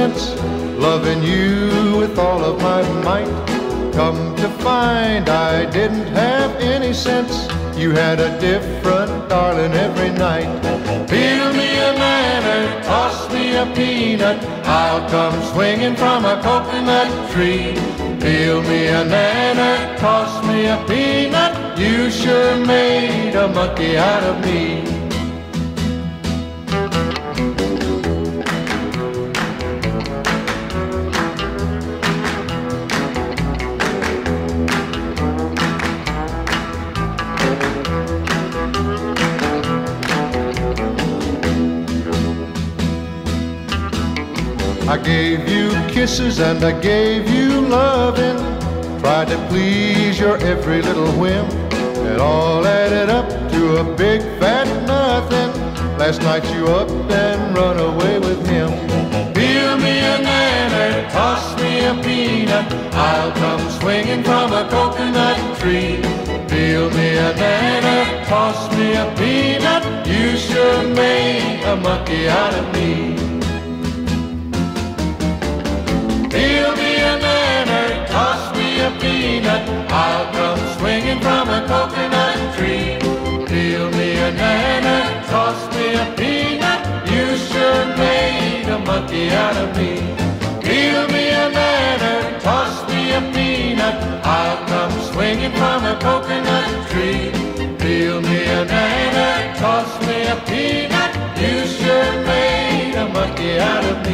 since, loving you with all of my might. Come to find I didn't have any sense, you had a different darling every night. Peel me a nanner, toss me a peanut, I'll come swinging from a coconut tree. Peel me a nanner, toss me a peanut, you sure made a monkey out of me. I gave you kisses and I gave you loving, tried to please your every little whim. It all added up to a big fat nothing. Last night you up and run away with him. Peel me a nanner, toss me a peanut, I'll come swinging from a coconut tree. Peel me a nanner, toss me a peanut, you sure made a monkey out of me. Peel me a nanner, toss me a peanut, I'll come swinging from a coconut tree. Peel me a nanner, toss me a peanut, you sure made a monkey out of me. Peel me a nanner, toss me a peanut, I'll come swinging from a coconut tree. Peel me a nanner, toss me a peanut, you sure made a monkey out of me.